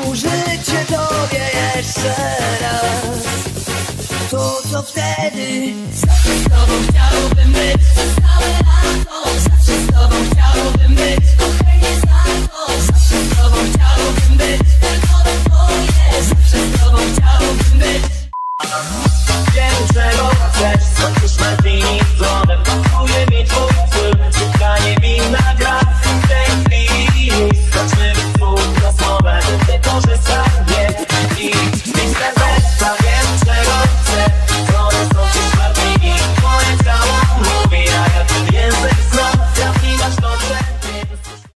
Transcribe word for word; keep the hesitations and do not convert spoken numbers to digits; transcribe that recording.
życie tobie jeszcze raz. To co wtedy, z tobą chciałbym być całe lato.